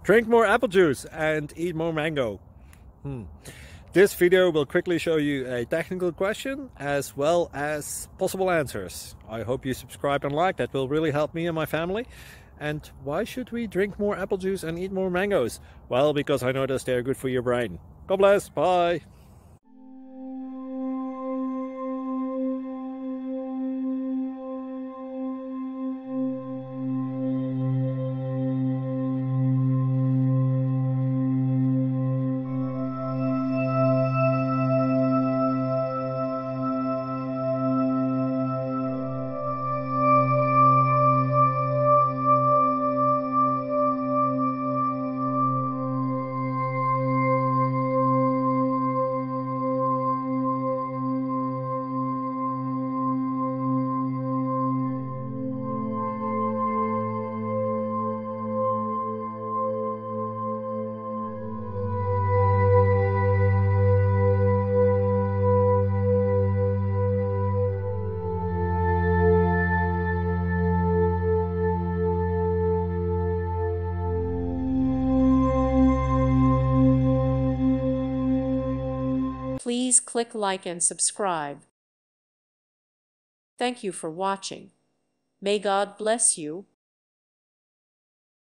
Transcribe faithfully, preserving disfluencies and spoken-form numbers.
Drink more apple juice and eat more mango. Hmm. This video will quickly show you a technical question as well as possible answers. I hope you subscribe and like, that will really help me and my family. And why should we drink more apple juice and eat more mangoes? Well, because I noticed they're good for your brain. God bless, bye! Please click like and subscribe. Thank you for watching. May God bless you.